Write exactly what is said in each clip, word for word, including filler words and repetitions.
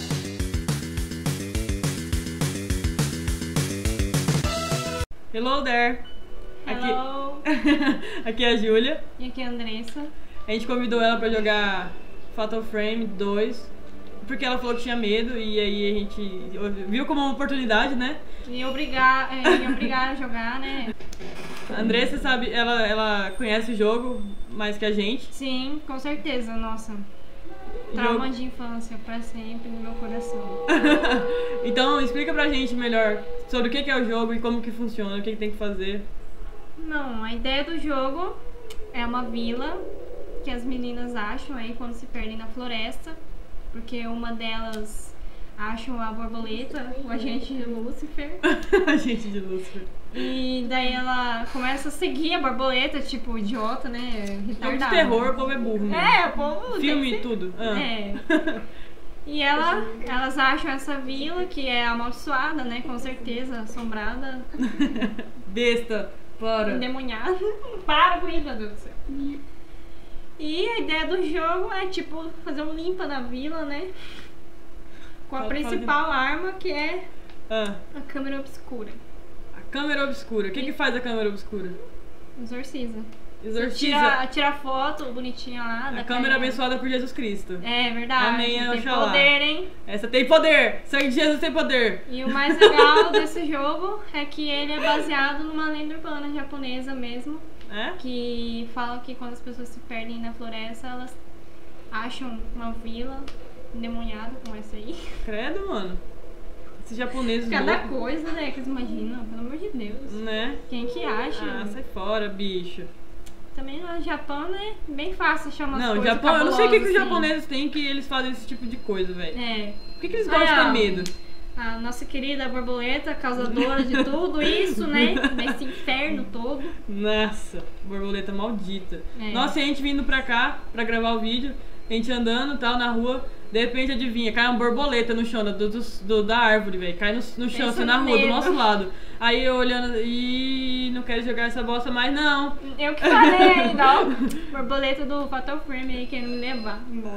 Hello there! Hello! Aqui, aqui é a Júlia. E aqui é a Andressa. A gente convidou ela pra jogar Fatal Frame dois, porque ela falou que tinha medo e aí a gente viu como uma oportunidade, né? E obrigar, é, me obrigar a jogar, né? A Andressa sabe, ela, ela conhece o jogo mais que a gente. Sim, com certeza, nossa. Trauma Jogo... de infância pra sempre no meu coração. Então explica pra gente melhor sobre o que é o jogo e como que funciona, o que tem que fazer. Não, a ideia do jogo é uma vila que as meninas acham aí quando se perdem na floresta, porque uma delas acha a borboleta, o agente de Lúcifer. Agente de Lúcifer. E daí ela começa a seguir a borboleta, tipo, idiota, né? Jogo de Retardada. terror, o povo é burro mesmo. É, o povo Filme tem e que ser... tudo. Ah. É. E ela, elas acham essa vila que é amaldiçoada, né? Com certeza, assombrada. Besta, para. Endemoniada. Para com isso, meu Deus do céu. E a ideia do jogo é, tipo, fazer um limpa na vila, né? Com a Fala, principal fala arma, que é Ah. a câmera obscura. A câmera obscura. O que que faz a câmera obscura? Exorciza. Exorciza. Tira, tira foto bonitinha lá. A da câmera carinha. abençoada por Jesus Cristo. É verdade. Amém, tem Oxalá. poder, hein? Essa tem poder! Sangue de Jesus tem poder! E o mais legal desse jogo é que ele é baseado numa lenda urbana japonesa mesmo. É? Que fala que quando as pessoas se perdem na floresta, elas acham uma vila endemoniada como essa aí. Credo, mano. Esses japoneses Cada loucos, coisa, né, que eles imaginam, pelo amor de Deus. né? Quem que acha? Ah, sai fora, bicho. Também no Japão, né, bem fácil achar umas Não, coisas Japão, eu não sei o que, que os cabulosas, japoneses têm que eles fazem esse tipo de coisa, velho. assim. É. Por que, que eles gostam de Ah, ter medo? A nossa querida borboleta, causadora de tudo isso, né? Nesse inferno todo. Nossa, borboleta maldita. É. Nossa, e a gente vindo pra cá, pra gravar o vídeo, a gente andando, tal, na rua, de repente, adivinha, cai uma borboleta no chão do, do, do- da árvore, velho. Cai no, no chão, Pensa assim, na no rua, do medo. nosso lado. Aí eu olhando, e não quero jogar essa bosta mais, não. Eu que falei ainda, ó. Borboleta do Fatal Frame aí querendo me levar embora.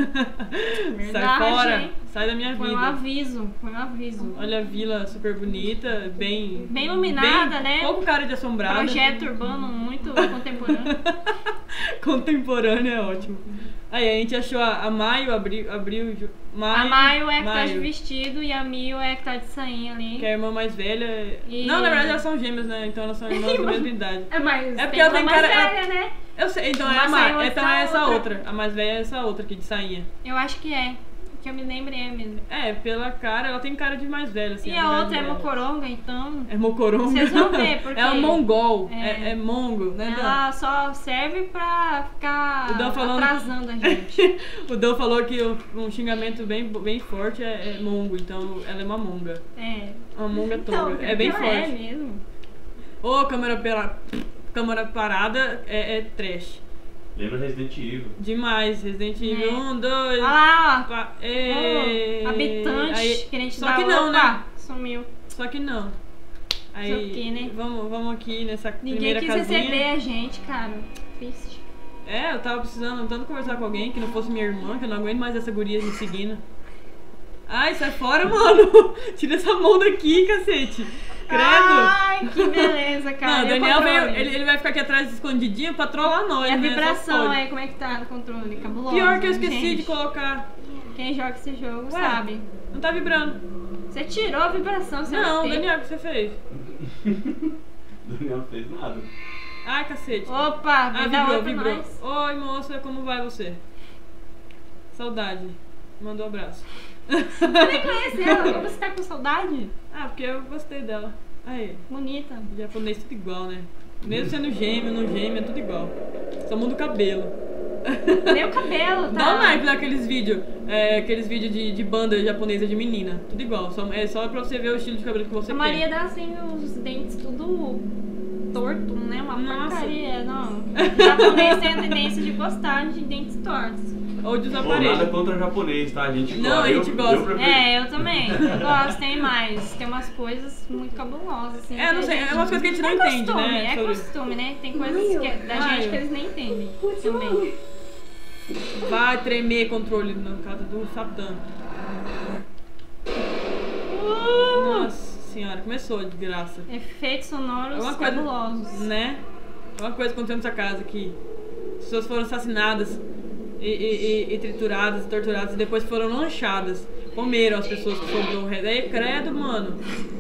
Sai Verdade, fora, hein? sai da minha Foi vida. um aviso, foi um aviso. Olha a vila super bonita, bem... Bem iluminada, bem- né? Pouco cara de assombrada. Projeto urbano muito contemporâneo. Contemporâneo é ótimo. Aí a gente achou a, a Maio, abriu, abriu Maio, A Maio é que tá de Maio, vestido e a Mio é que tá de sainha ali. que é a irmã mais velha. E- Não, na verdade elas são gêmeas, né? Então elas são irmãs da mesma idade. É, mas É porque ela tem uma mais cara- velha, né? Eu sei, então Uma é, a Ma- saiu então essa é essa outra. outra. A mais velha é essa outra aqui de sainha. Eu acho que é. Que eu me lembre é mesmo. É, pela cara, ela tem cara de mais velha, assim. E a a idade outra é dela. mocoronga, então. É mocoronga. Vocês vão ver, porque- É um mongol. É. É, é mongo, né, Dan? Ela só serve pra ficar O Dan falando- atrasando a gente. O Dan falou que o- um xingamento bem, bem forte é, é mongo, então ela é uma monga. É. Uma monga Então, tonga. É bem ela forte. É mesmo. Ô, câmera, pela... câmera parada é, é trash. Lembra Resident Evil? Demais. Resident Evil É. um, dois... Olha lá, ó. pá, ê, Ô, habitante aí- que a gente Só dá que não, opa, né? sumiu. Só que não. Aí, Só que, né? vamos, vamos aqui nessa Ninguém primeira quis casinha. receber a gente, cara. Triste. É, eu tava precisando tanto conversar com alguém que não fosse minha irmã, que eu não aguento mais essa guria me seguindo. Ai, sai fora, mano! Tira essa mão daqui, cacete! Credo! Ai, que beleza, cara. Não, o E o Daniel veio, controle? ele, ele vai ficar aqui atrás escondidinho pra trollar nós, E a né? Só vibração pode. aí, como é que tá no controle? Cabuloso. Pior que eu esqueci gente. de colocar. Quem joga esse jogo Ué, sabe. Não tá vibrando. Você tirou a vibração, você Não, vai ter. Daniel, o que você fez? Daniel não fez nada. Ai, cacete. Opa, vai Ah, dar vibrou, oi pra vibrou. nós. Oi, moça, como vai você? Saudade. Mandou um abraço. Você nem conhece ela, como você tá com saudade? Ah, porque eu gostei dela. Aí, Bonita. japonês tudo igual, né? Mesmo sendo gêmeo, não gêmeo, é tudo igual. Só muda o cabelo. Nem o cabelo, tá? Dá um like naqueles vídeos, é, aqueles vídeos de, de banda japonesa de menina. Tudo igual, só, é só pra você ver o estilo de cabelo que você A tem. Maria dá assim os dentes tudo torto, né? Uma Nossa. porcaria, não. O japonês tem a tendência de gostar de dentes tortos. Ou de usar Bom, nada aparelho. contra o japonês, tá? A gente Não, gosta. a gente eu, gosta. Eu prefiro- É, eu também. Eu gosto, tem mais. Tem umas coisas muito cabulosas, assim. É, não que a sei, gente- é umas coisas que a gente não é entende, costume, né, É sobre- costume, né? Tem coisas que, da Ai. gente que eles nem entendem também. Vai tremer controle no caso do Satã. senhora, começou de graça. Efeitos sonoros Alguma coisa, cabulosos. né? Alguma coisa aconteceu nessa casa aqui. As pessoas foram assassinadas e, e, e, e trituradas, e torturadas e depois foram lanchadas. Comeram as pessoas que sobrou o resto. Aí, credo, mano.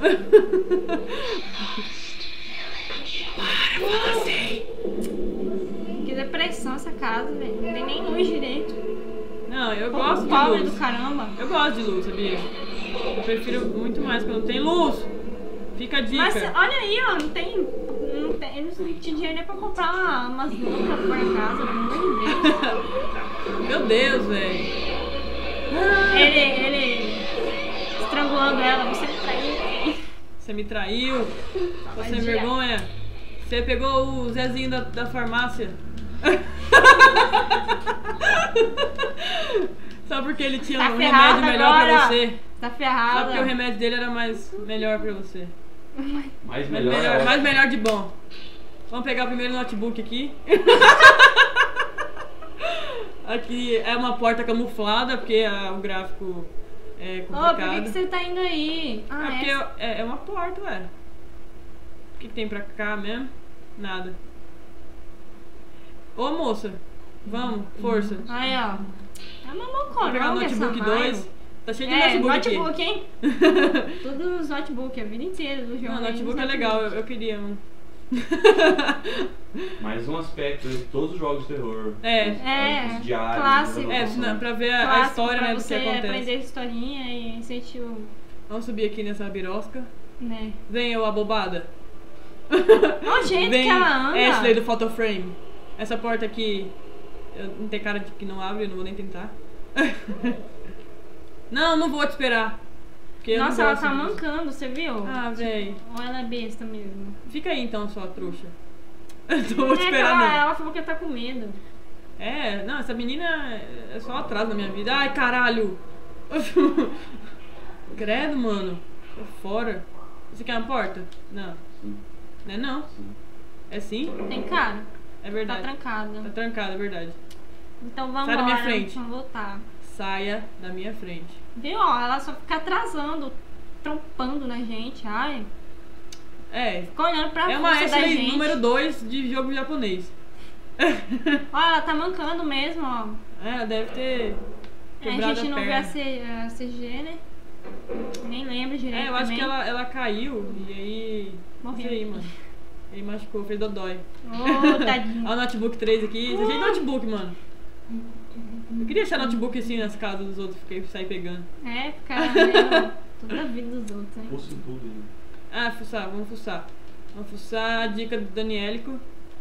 Para, assim. Que depressão essa casa, velho. Não tem nem luz direito. Não, eu Pô, gosto de pobre luz. do caramba. Eu gosto de luz, sabia? Eu prefiro muito mais quando tem luz. Fica a dica. Mas olha aí, ó, não tem. Não tem eles não tinham dinheiro nem pra comprar uma, umas luzes pra pôr em casa, pelo amor de Deus. Meu Deus, velho. Ele, ele estrangulando ela, você me traiu. Você me traiu. Você sem Vadia. vergonha. Você pegou o Zezinho da, da farmácia. Só porque ele tinha Tá um ferrado remédio melhor agora. pra você. Tá Só ferrada. porque o remédio dele era mais melhor pra você. Mais Mais melhor. melhor, é mais melhor de bom. Vamos pegar o primeiro notebook aqui. Aqui é uma porta camuflada, porque a- o gráfico é Ô, complicado. por que, que você tá indo aí? É Ah, porque é. eu- é, é uma porta, ué. O que, que tem pra cá mesmo? Nada. Ô moça, vamos, força. Aí, ó. É uma Vou pegar o mocoronga essa notebook Maio. dois. Tá cheio de É, notebook, notebook, aqui. hein? Tudo nos notebook, a vida inteira do jogo. Não, notebook é legal, eu, eu queria um. Mais um aspecto de todos os jogos de terror. É. É, Os diários, clássico. É, anotações. na- pra ver a, a Clássico história, pra né, do que você acontece. aprender historinha e sentir o... Vamos subir aqui nessa birosca. Né? Vem eu, abobada. Olha o jeito Vem que ela anda. Ashley do Photoframe. Essa porta aqui, eu não tem cara de que não abre, eu não vou nem tentar. Não, não vou te esperar. Porque eu não Nossa, ela gosto tá disso. mancando, você viu? Ah, véi. Ou ela é besta mesmo? Fica aí então, sua trouxa. Eu não vou te É que esperar, ela, não. ela falou que tá com medo. É, não, essa menina é só atraso na minha vida. Ai, caralho! Credo, mano. Tô fora. Você quer uma porta? Não. Sim, Não é não? sim. É sim? Tem cara. É Tá verdade. trancada. Tá trancado, é verdade. Então vamos Sai da minha frente. Vamos voltar. Saia da minha frente. Viu? Ó, ela só fica atrasando, trompando na gente. Ai, É. fica olhando pra É uma força da Ashley gente. número dois de jogo japonês. Ó, ela tá mancando mesmo, ó. É, ela deve ter É, a quebrado gente a não vê perna. a, C, a C G, né? Nem lembro direito É, eu acho também. que ela, ela caiu e aí... Morreu. Isso aí, mano. Ele machucou, fez dodói. Ô, tadinho. Olha o notebook três aqui. Tá cheio de notebook, mano. Eu queria achar notebook assim nas casas dos outros, fiquei sair pegando. É, ficar vendo toda a vida dos outros, hein? Pulso em tudo aí. Ah, fuçar, vamos fuçar. Vamos fuçar, dica do Danielico.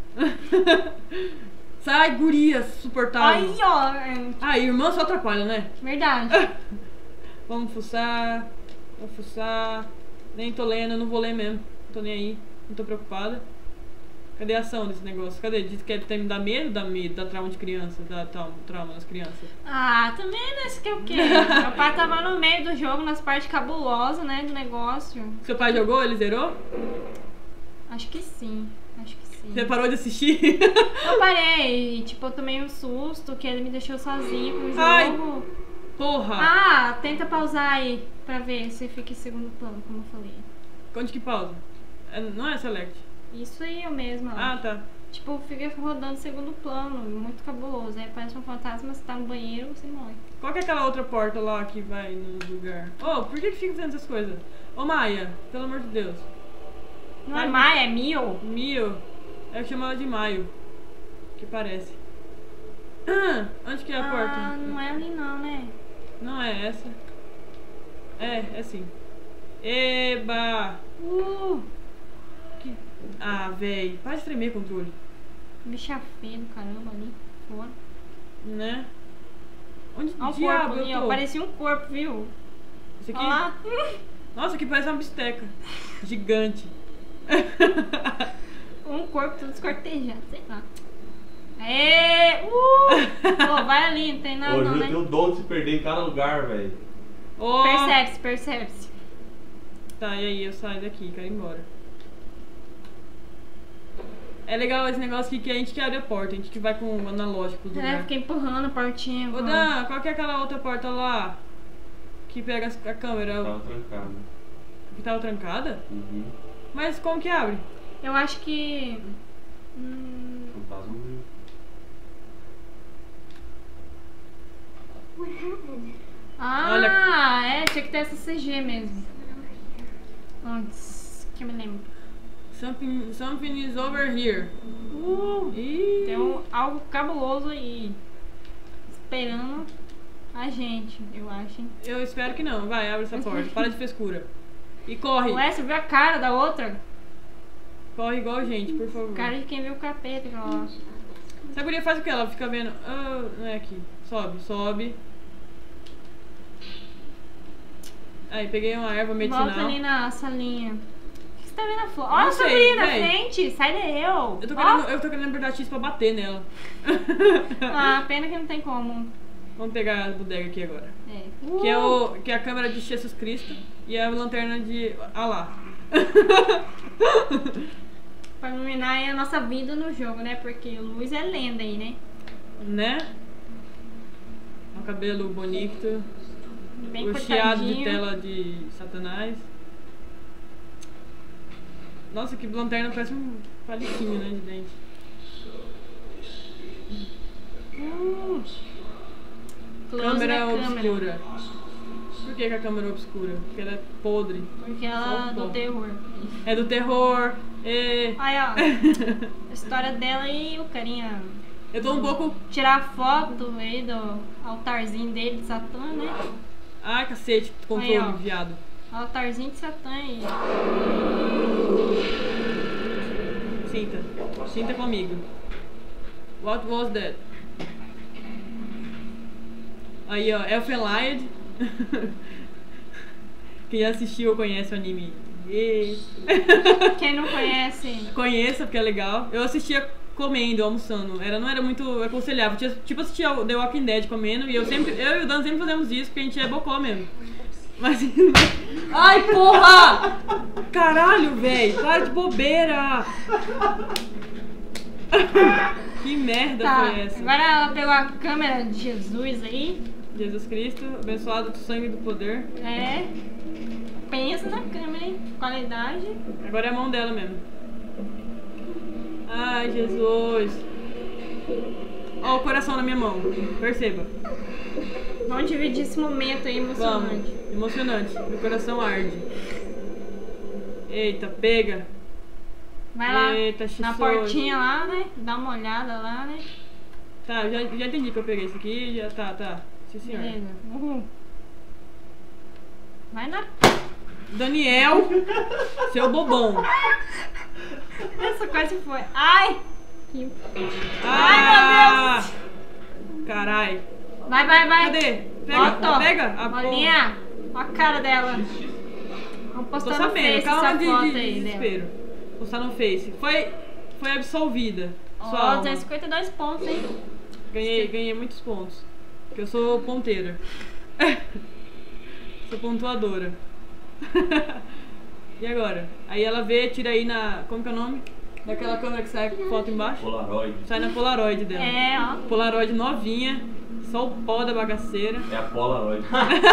Sai, guria, suportável. Aí, ó. é, Ah, irmã só atrapalha, né? Verdade. Vamos fuçar, vamos fuçar. Nem tô lendo, não vou ler mesmo. Não tô nem aí, não tô preocupada. Cadê a ação desse negócio? Cadê? Diz que é me dá medo, dá medo, dá trauma de criança, dá trauma, trauma nas crianças. Ah, também nesse que é o quê? Meu pai tava no meio do jogo, nas partes cabulosas, né, do negócio. Seu pai jogou? Ele zerou? Acho que sim, acho que sim. Você parou de assistir? Eu parei, e, tipo, eu tomei um susto que ele me deixou sozinho com o jogo. Ai. Porra! Ah, tenta pausar aí, pra ver se fica em segundo plano, como eu falei. Onde que pausa? É- não é select. Isso aí eu mesma. Ah, tá. Tipo, fica rodando segundo plano, muito cabuloso. Aí parece um fantasma, você tá no banheiro, você morre. Qual que é aquela outra porta lá que vai no lugar? Oh, por que que fica fazendo essas coisas? Ô, Maia, pelo amor de Deus. Não é Ai, Maia, é Mio? Mio. Eu chamo ela de Maio. Que parece. Ah, onde que é a Ah, porta? não é ali não, né? Não é essa. É, é sim. Eba! Uh, Que... Ah, véi. Para de tremer controle. bicha feia do caramba ali, fora. Né? Onde Olha o diabo corpo ali, eu ó. tô? Parecia um corpo, viu? Isso aqui? Olha lá. Nossa, aqui parece uma bisteca. Gigante. Um corpo todo escortejado, sei lá. Aê! Uh! Pô, vai ali, não tem nada Hoje não, eu né? tenho o dom de se perder em cada lugar, velho. Oh. Percebe-se, percebe-se. Tá, e aí eu saio daqui, quero ir embora. É legal esse negócio aqui que a gente que abre a porta, a gente que vai com o analógico do É, lugar. fiquei empurrando a portinha. Ô vamos. Dan, qual que é aquela outra porta lá? Que pega as- a câmera? Tava trancado. Que tava trancada? Uhum. Mas como que abre? Eu acho que... Hum, Fantasma viu. What happened? ah, Olha. é, tinha que ter essa C G mesmo. Antes, que eu me lembro. Something, something is over here. Uh, Ih, tem um, algo cabuloso aí. Esperando a gente, eu acho. Hein? eu espero que não. Vai, abre essa porta. Para de frescura. E corre. Ué, você viu a cara da outra? Corre igual a gente, por favor. Cara de quem viu o capeta, aquela lá. Essa guria faz o que? Ela fica vendo. Ah, não é aqui. Sobe, sobe. Aí, peguei uma erva medicinal. Volta ali na salinha. O que você tá vendo a flor? Não Olha a sei, sobrinha na véi. frente! Sai daí, eu! Eu tô Ó. querendo, eu tô querendo apertar X pra bater nela. Ah, pena que não tem como. Vamos pegar a bodega aqui agora. É. Que é, o, que é a câmera de Jesus Cristo e a lanterna de Alá. Pra iluminar aí a nossa vida no jogo, né? Porque luz é lenda aí, né? Né? O cabelo bonito. Bem O chiado de cortadinho. tela de Satanás. Nossa, que lanterna parece um palitinho, né, de dente. Hum. Close Câmera da câmera. obscura. Por que, que a câmera é obscura? Porque ela é podre. Porque ela Só é um do pouco. terror. É do terror. E... Aí, ó. A história dela e o carinha Eu tô um pouco... tirar foto aí do altarzinho dele de Satã, né? Ai, cacete, controle, Aí, ó. viado. Altarzinho de Satã aí. Sinta. Sinta comigo. What was that? Aí, ó, Elfenlied. Quem assistiu ou conhece o anime? Yeah. Quem não conhece, Conheça, porque é legal. Eu assistia comendo, almoçando. Era, não era muito aconselhável. Tinha, tipo, assistia o The Walking Dead comendo. E eu sempre, eu e o Dan sempre fazemos isso, porque a gente é bocó mesmo. Mas... Ai, porra! Caralho, velho. Para de bobeira. Que merda tá, foi essa? agora ela pegou a câmera de Jesus aí. Jesus Cristo, abençoado do sangue do poder. É. Pensa na câmera, hein? Qualidade. Agora é a mão dela mesmo. Ai, Jesus. Ó, o coração na minha mão. Perceba. Vamos dividir esse momento aí emocionante. Vamos. Emocionante. Meu coração arde. Eita, pega. Vai lá Eita, na Jesus. portinha lá, né? Dá uma olhada lá, né? Tá, já, já entendi que eu peguei isso aqui. Já tá, tá. Sim, senhor. Beleza. Uhum. Vai na. Daniel, seu bobão. Essa quase foi. Ai! Que... Ah! Carai. Vai, vai, vai. Cadê? Pega, Ó, tô. pega. A Bolinha. Ó a cara dela. Vamos Tô postar no sabendo, Face calma essa de, foto de aí dela. desespero. Postar no Face. Foi, foi absolvida. Sua Ó, alma. duzentos e cinquenta e dois pontos, hein? Ganhei, ganhei muitos pontos. Porque eu sou ponteira. Sou pontuadora. E agora? Aí ela vê, tira aí na... Como que é o nome? Daquela câmera que sai com foto embaixo? Polaroid. Sai na Polaroid dela. É, ó. Polaroid novinha. Só o pó da bagaceira. É a Polaroid.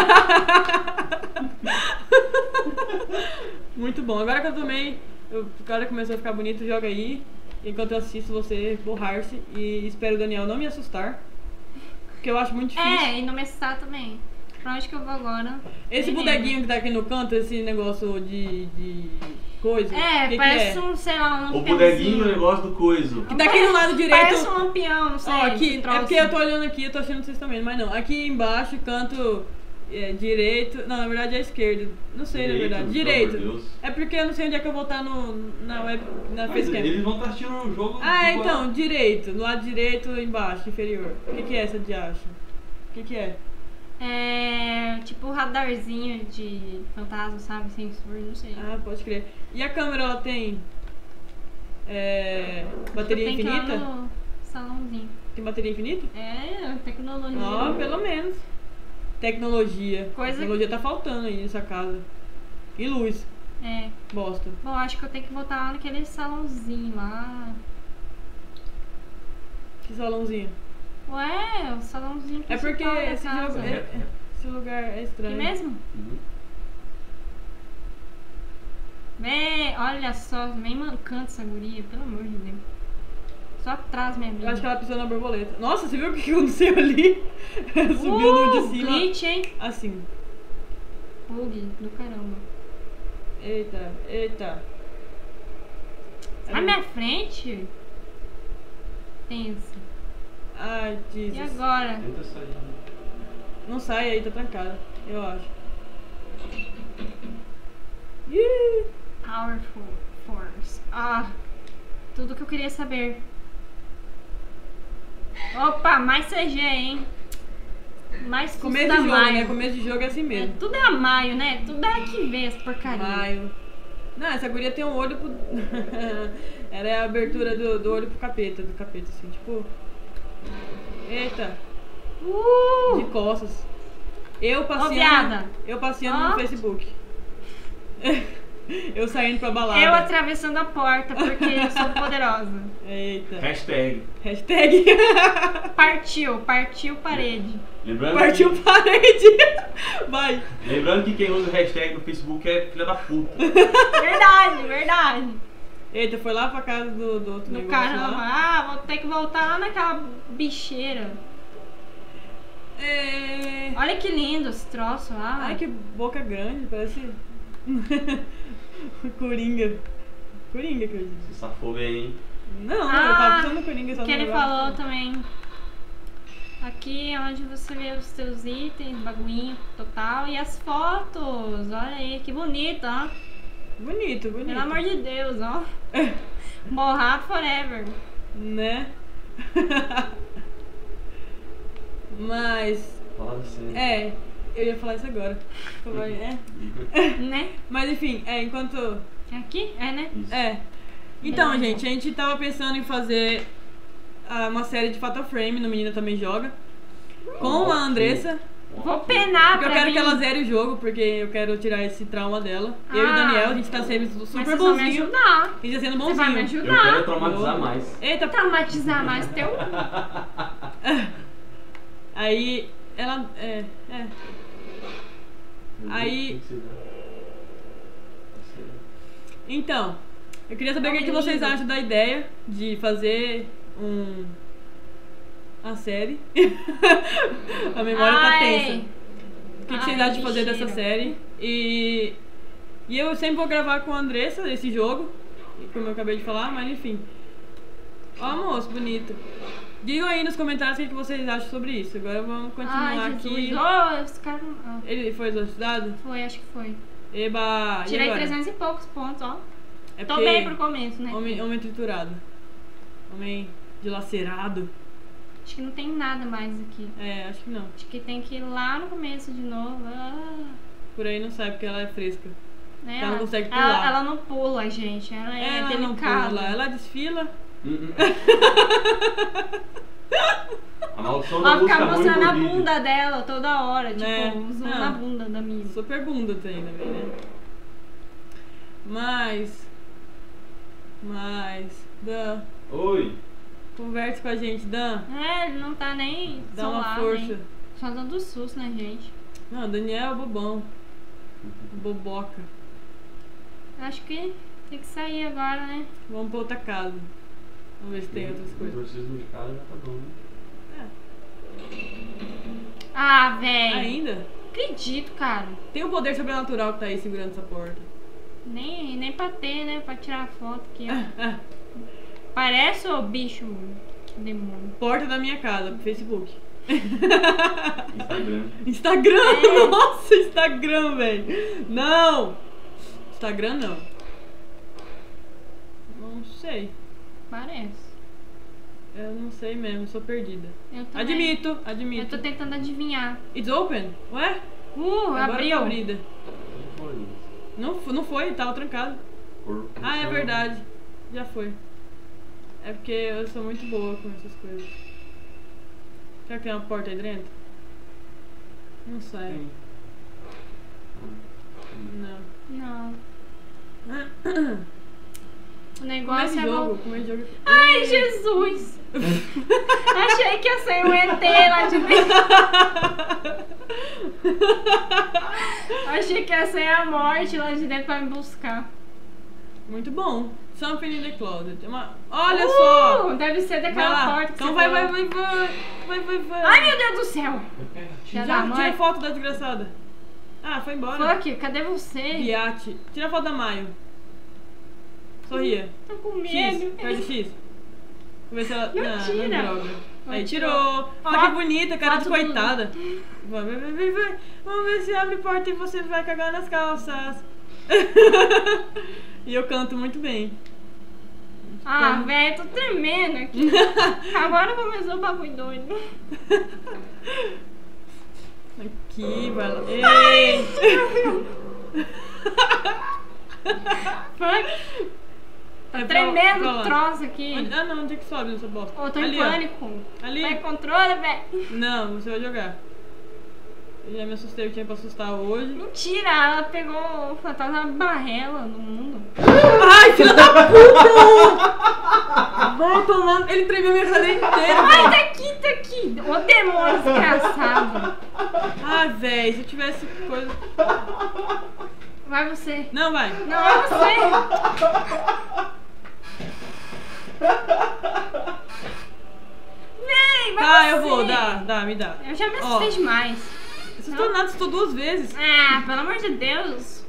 Muito bom. Agora que eu tomei, eu, o cara começou a ficar bonito, joga aí. Enquanto eu assisto você borrar-se. E espero o Daniel não me assustar. Porque eu acho muito difícil. É, e não me assustar também. Pra onde que eu vou agora? Esse Nem bodeguinho que tá aqui no canto, esse negócio de, de coisa. É, que parece que é? um, sei lá, um O lampiãozinho. bodeguinho, o negócio do coiso. Que tá aqui no lado direito. Parece um lampião, não sei. Ó, aqui, esse é troço. porque eu tô olhando aqui, eu tô achando que vocês estão vendo, mas não. Aqui embaixo, canto é, direito. Não, na verdade é esquerdo. Não sei, Direito, na verdade. pelo Direito. amor de Deus. É porque eu não sei onde é que eu vou estar no, na web, na Mas facecam. eles vão estar assistindo o jogo. Ah, igual. então, direito. Do lado direito, embaixo, inferior. O que, que é essa de acho? O que, que é? É tipo um radarzinho de fantasma, sabe? Sensor, não sei. Ah, pode crer. E a câmera, ela tem é, bateria Tem que ir lá infinita? no salãozinho. Tem bateria infinita? É, tecnologia. Ó, pelo menos. Tecnologia. Coisa- Tecnologia tá faltando aí nessa casa. E luz. É. Bosta. Bom, acho que eu tenho que voltar lá naquele salãozinho lá. Que salãozinho. Ué, o salãozinho É porque principal da esse, casa. jogo, é- esse lugar é Que estranho. mesmo? Uhum. Vem, olha só, vem mancando essa guria, pelo amor de Deus. Só atrás, minha amiga. Eu acho que ela pisou na borboleta. Nossa, você viu o que aconteceu ali? Subiu no uh, de cima. glitch, hein? Assim. Bug do caramba. Eita, eita. Na minha frente? Pensa. Ai, Jesus. E agora? Tenta sair. Não sai aí, tá trancada. Eu acho. Ih! Powerful Force. Ah, tudo que eu queria saber. Opa, mais C G, hein? Mais custo Começo da de jogo, Maio. né? Começo de jogo é assim É, mesmo. tudo é a Maio, né? Tudo é que vê essa porcaria. Maio. Não, essa guria tem um olho pro... Ela é a abertura do, do olho pro capeta, do capeta, assim, tipo... Eita, Uh! de costas. Eu passeando... viada. Eu passeando Ó. no Facebook. Eu saindo pra balada. Eu atravessando a porta porque eu sou poderosa. Eita. Hashtag. Hashtag. Partiu, partiu parede. Lembrando Partiu que, parede. Vai. lembrando que quem usa hashtag no Facebook é filha da puta. Verdade, verdade. Eita, foi lá pra casa do, do outro No negócio caramba. lá. Ah, vou ter que voltar lá naquela bicheira. É... Olha que lindo esse troço lá. Ai, que boca grande, parece... Coringa. Coringa que eu disse. Você safou bem, hein? Não, eu Ah, tava pensando no Coringa só que no ele negócio. falou também. Aqui é onde você vê os teus itens, baguinho total e as fotos. Olha aí, que bonito, ó. Bonito, bonito. Pelo amor de Deus, ó. Morrado forever. Né? Mas... Fala sério. É, eu ia falar isso agora. Falar, é. Né? Mas enfim, é, enquanto... Aqui? É, né? Isso. É. Então, Beleza. gente, a gente tava pensando em fazer ah, uma série de Fatal Frame, no Menina Também Joga, com a Andressa. Vou penar Porque eu pra quero mim. que ela zere o jogo, porque eu quero tirar esse trauma dela. Eu e o Ah. Daniel, a gente tá sendo Mas super você vai me bonzinho. ajudar. A gente tá sendo Você vai me bonzinho. Eu quero ajudar. traumatizar mais. Eita, Traumatizar mais teu. aí ela. É, é. Aí- Então, eu queria saber o que, que vocês acham da ideia de fazer um. Uma série. A memória tá Ai. tensa. O que, que vocês Ai, acham de fazer bicheira. dessa série? E. E eu sempre vou gravar com a Andressa esse jogo, como eu acabei de falar, mas enfim. Ó, moço, bonito. Digam aí nos comentários o que, que vocês acham sobre isso. Agora vamos continuar Ai, aqui. Jesus. Oh, esse cara... ah, Ele foi exorcizado? foi, acho que foi. Eba! e Tirei agora? trezentos e poucos pontos, ó. É Tô porque bem pro começo, né? Homem, homem triturado. Homem dilacerado. Acho que não tem nada mais aqui. É, acho que não. Acho que tem que ir lá no começo de novo. Ah, Por aí não sai porque ela é fresca. né? Ela não consegue ela, pular. ela não pula, gente. Ela é ela não delicada. pula, ela desfila. Hum, hum. A maldição da Ela música fica ruim mostrando a do vídeo. bunda dela toda hora. Tipo, Né? um zoom Não. na bunda da minha. Super bunda tem também, né? Mas. Mas. Dan, Oi. converse com a gente, Dan. É, ele não tá nem Dá uma solado, força. hein? Só dando susto na gente. Não, Daniel é bobão. Boboca. Acho que tem que sair agora, né? Vamos pra outra casa. Vamos ver se tem outras coisas. Exorcismo de casa já tá bom, né? Ah, velho. Ainda? Acredito, cara. Tem um poder sobrenatural que tá aí segurando essa porta. Nem, nem pra ter, né? Pra tirar foto aqui, ó. Parece o bicho demônio. Porta da minha casa, Facebook. Instagram. Instagram! É. Nossa, Instagram, velho! Não! Instagram não. Não sei. Parece. Eu não sei mesmo, sou perdida. Eu também. Admito, Eu admito. tô tentando adivinhar. It's open? Ué? Uh, Agora abriu. tá abrida. Não foi isso. Não, f- não foi, tava trancado. Corpo. Ah, é verdade. Já foi. É porque eu sou muito boa com essas coisas. Será que tem uma porta aí dentro? Não sei. Tem. Não. Não. O Como é negócio esse é. jogo? vol- Como é esse jogo? Ai, Jesus! Achei que ia sair um E T lá de dentro. Achei que ia sair a morte lá de dentro pra me buscar. Muito bom. Something in the closet. Uma... Olha Uh, só! Deve ser Vai daquela lá. porta que Então você vai, vai, falou. vai, vai. Vai, vai, vai. Ai, meu Deus do céu. Já, Já da tira mãe. foto da desgraçada. Ah, foi embora. Fuck, cadê você? Biate. Tira foto da Maio. Sorria. Tô com X. medo. Perde X. Vou ver se ela... Não não, tira. não droga. Aí Não tirou. Ó, Foto- que bonita, cara de foto do- coitada. Vai, vai, vai, vai, vai. Vamos ver se abre porta e você vai cagar nas calças. E eu canto muito bem. Ah, Como? velho, tô tremendo aqui. Agora começou o bagulho doido. Aqui, vai lá. Ei! Fuck. Tá Vai pra- tremendo pra o lá. troço aqui. Onde- Ah, não, onde é que sobe nessa bosta? Ô, tô em Ali, ó. pânico. Ali. Vai controle, velho. Não, você vai jogar. Eu já me assustei, eu tinha pra assustar hoje. Mentira, ela pegou o fantasma barrela do mundo. Ai, filho da puta! Vai tomando. Ele tremeu minha cadeira inteira, Ai, velho. tá aqui, tá aqui. Ô demônio desgraçado. Ai, velho, se eu tivesse coisa. Vai você. Não, vai. Não, é você. Vem, vai Tá, você. eu vou, dá, dá, me dá. Eu já me Ó. assustei demais. Assustou nada, assustou duas vezes. Ah, pelo amor de Deus.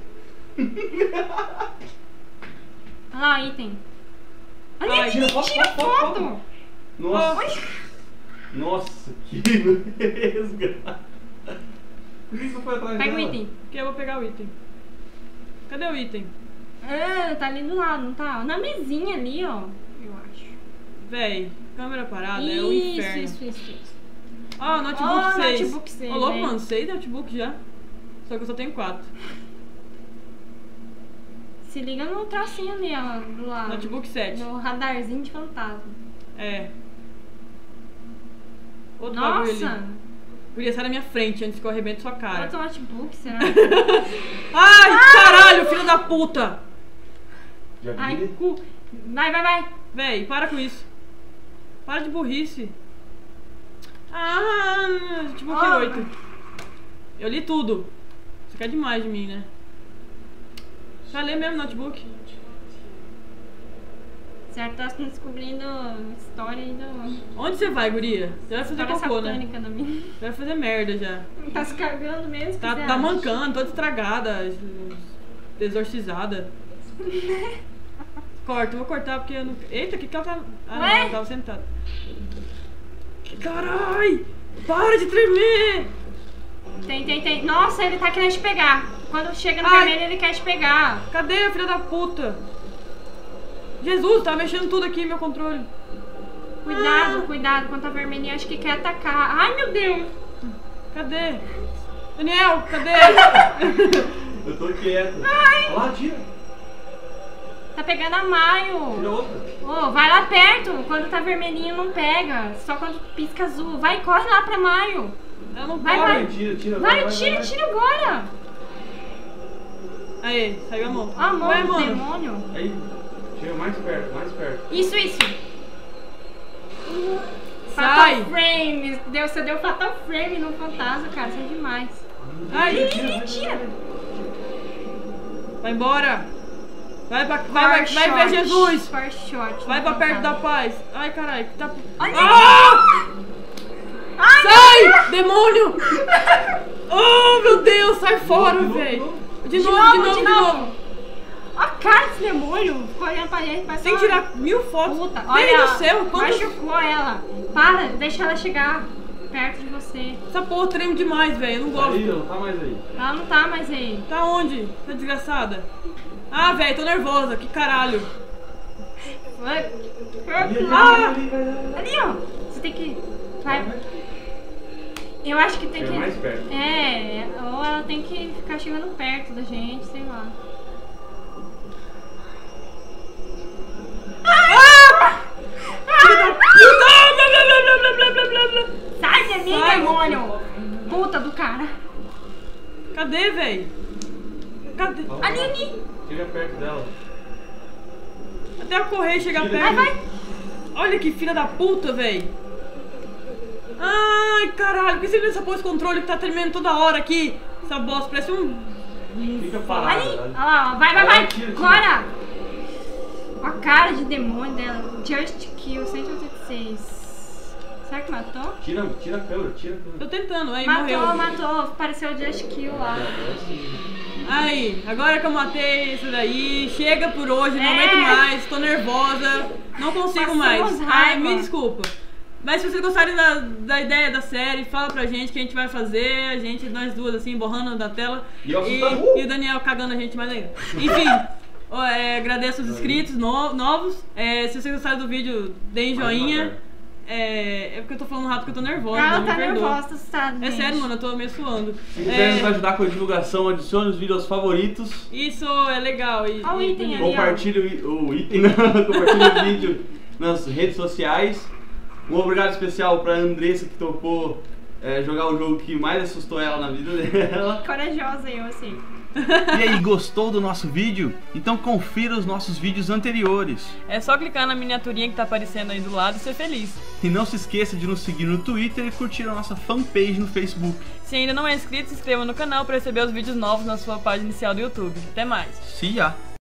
Olha lá o item. Olha Ai, aqui, tira foto, tira foto, foto, foto. Nossa, nossa, que beleza. Por que você foi atrás Pega o dela? item. Que eu vou pegar o item. Cadê o item? Ah, tá ali do lado, não tá? Na mesinha ali, ó. Eu acho. Véi, câmera parada é o Isso, inferno. isso, isso, isso. Ó, notebook Ó, seis. notebook seis, Ô, louco, né? mano, seis notebook já. Só que eu só tenho quatro. Se liga no tracinho ali, ó, do lado. Notebook sete. No radarzinho de fantasma. É. Outro bagulho ali. Nossa! Podia sair na minha frente antes que eu arrebento sua cara. Outro notebook, será? Ai, caralho, filho da puta! Já Ai, vi? cu. Vai, vai, vai. Véi, para com isso. Para de burrice. Ah, notebook Ó. oito. Eu li tudo. Você quer demais de mim, né? Já lê mesmo notebook. Certo, tá descobrindo história aí do... Onde você vai, guria? Você vai fazer História cocô, né? satânica da minha. Você vai fazer merda já. Tá se cagando mesmo? Tá, que você tá acha? mancando, toda estragada, exorcizada. Corta, eu vou cortar porque eu não. Eita, que que ela tá. Ah, não, Ué? ela tava sentada. Carai! Para de tremer! Tem, tem, tem. Nossa, ele tá querendo te pegar. Quando chega no Ai. vermelho, ele quer te pegar. Cadê, filha da puta? Jesus, tá mexendo tudo aqui meu controle. Cuidado, Ah. cuidado. Quando tá vermelhinho, acho que quer atacar. Ai, meu Deus. Cadê? Daniel, cadê? Eu tô quieto. Ai. Olha lá, tira. Tá pegando a Tira Maio. outra. Ô, vai lá perto. Quando tá vermelhinho, não pega. Só quando pisca azul. Vai, corre lá pra Maio. Ela não Vai, corre. vai. Tira, tira. Vai, tira, tira agora. Aí, saiu a mão. Ah, Ué, mano, mano. demônio. Aí, chega mais perto, mais perto. Isso, isso. Sai. Fatal frame. Deu, você deu fatal frame no fantasma, cara. Isso é demais. Ai, Tira, tira. vai embora. Vai, pra, vai, vai, Power vai ver shot. Jesus. Power shot Vai no pra perto da fantasma. paz. Ai, caralho. Tá... Olha Ah! Ai, Sai! Demônio! Oh, meu Deus! Sai fora, De novo, velho! De De novo, novo, de novo, de de novo. novo! Ó a cara desse demônio. Ficou olhando pra gente. parece Tem que uma tirar mil fotos. Puta, Deus olha. do céu, quantas... Machucou ela. Para, deixa ela chegar perto de você. Essa porra treme demais, velho. Eu não gosto. Aí, não tá mais aí. Ela não tá mais aí. Tá onde? Tá desgraçada? Ah, velho, tô nervosa. Que caralho. Vai. Ali, ali, Ah, ali, vai, vai, vai. ali, ó. Você tem que... Vai. Eu acho que tem Chega que... mais perto. É, ou ela tem que ficar chegando perto da gente, sei lá. Ah! Filha da puta! Ah, blá, blá, blá, blá, blá, blá, blá, blá. Sai de mim, Sai. demônio! Puta do cara. Cadê, velho? Cadê? Ó, Ali, ali. Chega perto dela. Até eu correr e chegar Tira perto. Vai, vai. Olha que filha da puta, velho. Ai, caralho. Por que você viu essa porra de controle que tá tremendo toda hora aqui? Essa bosta parece um... Fica parado. Ali. ali. Olha lá, ó. Vai, vai, Vai, vai. tira, tira. Bora. A cara de demônio dela. Just Kill cento e oitenta e seis. Será que matou? Tira, tira a câmera, tira a câmera. Tô tentando, aí Matou, morreu. matou. Apareceu o Just Kill lá. Aí, agora que eu matei isso daí, chega por hoje, não É. aguento mais, tô nervosa, não consigo Passamos mais. raiva. Ai, me desculpa. Mas se vocês gostarem da, da ideia da série, fala pra gente que a gente vai fazer, a gente, nós duas assim, borrando da tela. E eu E, assustado. e o Daniel cagando a gente mais ainda. Enfim, ó, é, agradeço os inscritos no- novos. É, se vocês gostaram do vídeo, deem Mais joinha. devagar. É, é porque eu tô falando rápido que eu tô nervosa, Ela não tá me perdoa. nervosa, tá assustada. É gente. sério, mano, eu tô meio suando. Se quiser É, nos ajudar com a divulgação, adicione os vídeos aos favoritos. isso é legal. E, Olha o e item bonito. ali, ó. Compartilhe o i- o item, não, compartilhe o vídeo nas redes sociais. Um obrigado especial pra Andressa que topou é, jogar o jogo que mais assustou ela na vida dela. Corajosa eu, assim. E aí, gostou do nosso vídeo? Então confira os nossos vídeos anteriores. É só clicar na miniaturinha que tá aparecendo aí do lado e ser feliz. E não se esqueça de nos seguir no Twitter e curtir a nossa fanpage no Facebook. Se ainda não é inscrito, se inscreva no canal para receber os vídeos novos na sua página inicial do YouTube. Até mais! See ya!